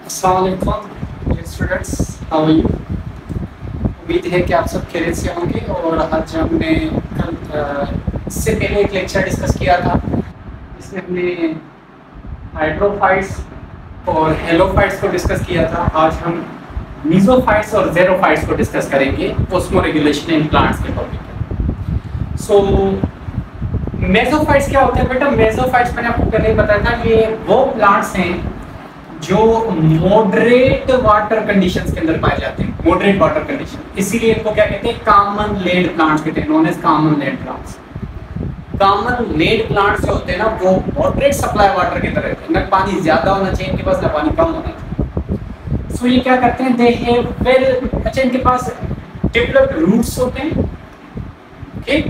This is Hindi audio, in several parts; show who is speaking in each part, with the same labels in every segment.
Speaker 1: अस्सलामुअलैकुम स्टूडेंट्स, हाउ आर यू। उम्मीद है कि आप सब खैरियत से होंगे। और आज हमने कल इससे पहले एक लेक्चर डिस्कस किया था जिसमें हमने हाइड्रोफाइट्स और हेलोफाइट्स को डिस्कस किया था। आज हम मीसोफाइट्स और ज़ेरोफाइट्स को डिस्कस करेंगे, ऑस्मोरेगुलेशन इन प्लांट्स के टॉपिक पे। सो मेसोफाइट्स क्या होते हैं बेटा? मेसोफाइट्स मैंने आपको पहले ही बताया था, ये वो प्लांट्स हैं जो मॉडरेट वाटर कंडीशंस के अंदर पाए जाते हैं। मॉडरेट वाटर कंडीशन, इसीलिए इनको क्या कहते हैं? कॉमन लेड प्लांट्स कहते हैं, known as common lead plants. Common lead plants जो होते हैं ना, वो मॉडरेट सप्लाई वाटर की तरह होते हैं, न पानी ज्यादा होना चाहिए इनके पास, न पानी कम होना चाहिए। सो ये क्या करते हैं? दे हैव वेल, अच्छा इनके पास डेवलप्ड रूट्स होते हैं, ओके,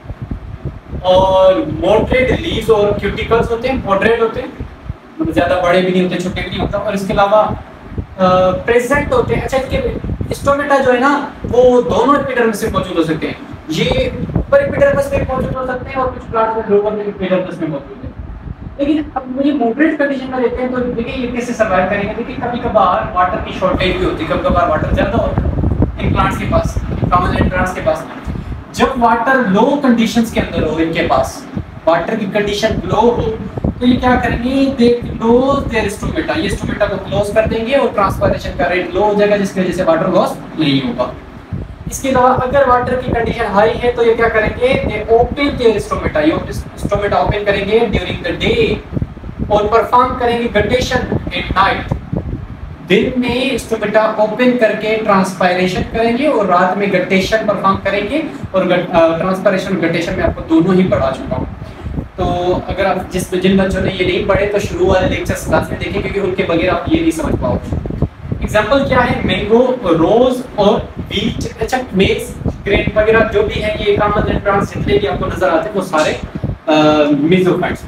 Speaker 1: और मॉडरेट लीव्स और क्यूटिकल्स होते हैं, मॉडरेट होते हैं, मतलब ज्यादा बड़े भी नहीं होते, छोटे भी नहीं होते। और इसके अलावा प्रेजेंट होते हैं। अच्छा, इसके स्टोमेटा जो है ना, वो दोनों एपिडर्मिस में मौजूद हो सकते हैं। ये ऊपर एपिडर्मिस में मौजूद हो सकते हैं और कुछ प्लांट्स में लोअर एपिडर्मिस में मौजूद है। लेकिन अब मुझे मॉडरेट कंडीशन में रहते हैं, तो देखिए ये कैसे सर्वाइव करेंगे। देखिए कभी कभार वाटर की शॉर्टेज भी होती है, कभी कभार वाटर ज्यादा होता है इन प्लांट्स के पास, कॉमन लेड प्लांट्स के पास। जब वाटर लो कंडीशंस के अंदर हो, इनके पास वाटर की कंडीशन लो हो, तो ये क्या करेंगे? दे क्लोज देयर स्टोमेटा, ये स्टोमेटा को क्लोज कर देंगे और ट्रांसपायरेशन का रेट लो हो जाएगा, जिसकी वजह से वाटर लॉस नहीं होगा। इसके अलावा अगर वाटर की कंडीशन हाई है तो ये क्या करेंगे? दे ओपन देयर स्टोमेटा, ये स्टोमेटा ओपन करेंगे ड्यूरिंग द डे और परफॉर्म करेंगे गटेशन एट नाइट। दिन में स्टोमेटा ओपन करके ट्रांसपायरेशन करेंगे और रात में गटेशन परफॉर्म करेंगे। और ट्रांसपायरेशन गटेशन में आपको दोनों ही पढ़ा चुका हूँ। तो अगर आप जिन बच्चों ने ये नहीं पढ़े तो शुरू वाले लेक्चर्स क्लास में देखें, क्योंकि उनके बगैर आप ये नहीं समझ पाओगे। एग्जांपल क्या है? मैंगो, रोज और बीट, अच्छा मेज, ग्रेन वगैरह जो भी है, ये कॉमन लेड प्लांट्स जितने भी आपको नजर आते हैं वो सारे मेसोफाइट्स।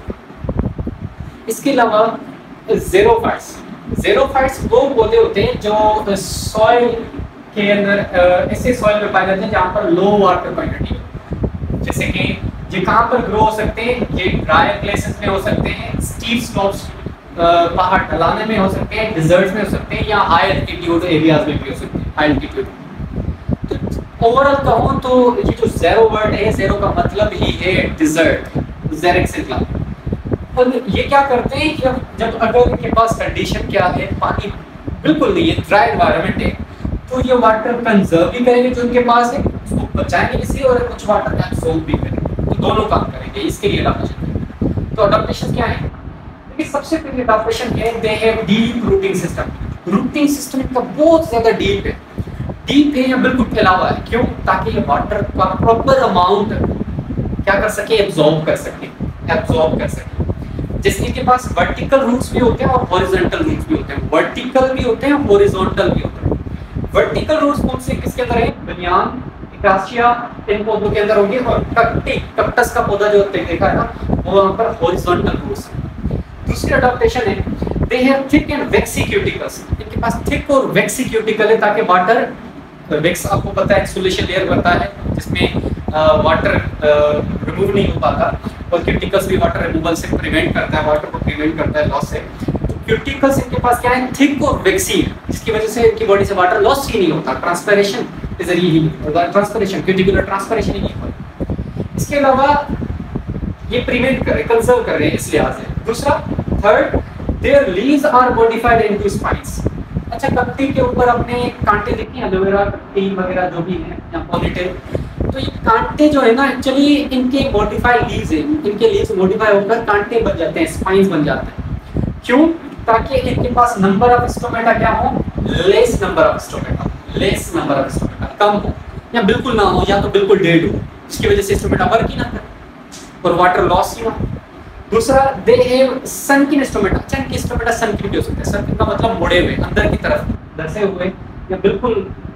Speaker 1: इसके अलावा ज़ेरोफाइट्स, ज़ेरोफाइट्स वो पौधे होते हैं जो सॉइल के अंदर ऐसे सॉइल में पाए जाते हैं जहाँ पर लो वाटर क्वांटिटी हो। जैसे कि ये कहाँ पर ग्रो हो सकते हैं? ये ड्राई प्लेसेस में हो सकते हैं, स्टीप स्लोप्स, पहाड़ ढलाने में हो सकते हैं, डिजर्ट्स में हो सकते हैं, या हाई एल्टीट्यूड एरियाज में भी हो सकते हैं, हाई एल्टीट्यूड। तो ओवरऑल कहूँ तो ये जो ज़ेरो वर्ड है, ज़ेरो का मतलब ही है डिजर्ट, ज़ेरिक से निकला। और ये क्या करते हैं कि जब अगर इनके पास कंडीशन क्या है, पानी बिल्कुल नहीं है, ड्राई एनवायरनमेंट है, तो ये वाटर कंजर्व भी करेंगे जो इनके पास है, उसको बचाएंगे इसी, और कुछ वाटर एब्सॉर्ब भी करेंगे। तो दोनों काम करेंगे, इसके लिए अडॉप्टेशन। तो अडॉप्टेशन क्या है? देखिए सबसे पहले अडॉप्टेशन है, they have deep rooting system. Rooting system इनका बहुत ज्यादा डीप है, डीप है या बिल्कुल फैला हुआ है। क्यों? ताकि ये वाटर का प्रॉपर अमाउंट क्या कर सके? एब्जॉर्ब कर सके। जैसे इनके पास वर्टिकल रूट्स भी होते हैं और हॉरिजॉन्टल रूट्स भी होते हैं। वर्टिकल भी होते हैं, हॉरिजॉन्टल भी होते हैं। वर्टिकल रूट्स कौन से किसके अंदर है? बनियान, एकासिया, इन पौधों के अंदर होंगे। और कक्टस का पौधा जो देखा है ना, वो वहां पर हॉरिजॉन्टल रूट्स है। दूसरी अडॉप्टेशन है, they have thick and waxy cuticles. इनके पास थिक और वैक्सी क्यूटिकल है, ताकि वाटर वैक्स आपको पता है इंसुलेशन लेयर बनता है जिसमें वाटर रिमूव नहीं हो पाता, और क्यूटिकल्स भी वाटर रिमूवल से प्रिवेंट करता है, वाटर को प्रिवेंट करता है लॉस से। तो क्यूटिकल्स इनके पास क्या है? थिक और वैक्सी, जिसकी वजह से इनकी बॉडी से वाटर लॉस ही नहीं होता, ट्रांसपायरेशन के जरिए ही ट्रांसपायरेशन, क्यूटिकुलर ट्रांसपायरेशन ही नहीं होता। इसके अलावा ये प्रिवेंट कर रहे, कंजर्व कर रहे हैं इस लिहाज से। दूसरा, third, their leaves are modified into spines. अच्छा, पत्ती के ऊपर अपने कांटे देखिए, एलोवेरा पत्ती वगैरह जो भी है, या पॉनीटेल, तो ये कांटे जो है ना, एक्चुअली इनके मॉडिफाइड लीव्स हैं, इनके लीव्स मॉडिफाई होकर कांटे बन जाते हैं, स्पाइन्स बन जाते हैं। क्यों? ताकि इनके पास नंबर ऑफ स्टोमेटा क्या हो? लेस नंबर ऑफ स्टोमेटा कम हो, या बिल्कुल ना हो, या तो बिल्कुल डेड हो, जिसकी वजह से स्टोमेटा वर्क ही ना करे और वाटर लॉस ही ना हो। दूसरा, they have sunken stomata. Chunky stomata sunken भी हो सकते हैं। सनकिन का मतलब मुड़े हुए, अंदर की तरफ धंसे हुए, या बिल्कुल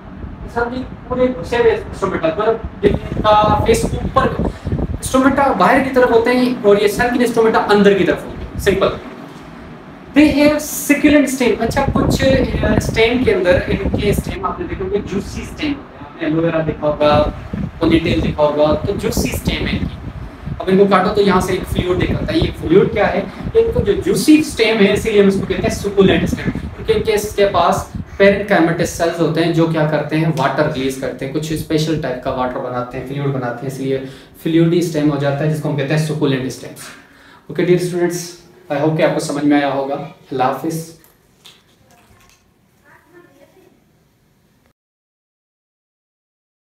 Speaker 1: पूरे घुसे हुए स्टोमेटा, मतलब फेस ऊपर स्टोमेटा बाहर की तरफ होते हैं, और ये सनकिन स्टोमेटा अंदर की तरफ होते हैं। Simple. They have succulent stem. अच्छा, कुछ स्टेम के अंदर, इनके स्टेम आपने देखोगे जूसी स्टेम होते हैं। आपने एलोवेरा देखा होगा, पोनीटेल देखा होगा, तो जूसी स्टेम है इनकी। अब इनको काटो तो यहाँ से एक फ्लूइड निकलता है। ये फ्लूइड क्या है? एक जो जूसी स्टेम है इसीलिए हम इसको कहते हैं सुकुलेंट स्टेम, क्योंकि इनके इसके पास पेरेन्काइमेटस सेल्स होते हैं जो क्या करते हैं, वाटर रिलीज करते हैं, कुछ स्पेशल टाइप का वाटर बनाते हैं, फ्लूइड बनाते हैं, इसलिए फ्लूइडी स्टेम हो जाता है जिसको हम कहते हैं succulent stem. Okay dear students, I hope कि आपको समझ में आया होगा। अल्लाह हाफिज़।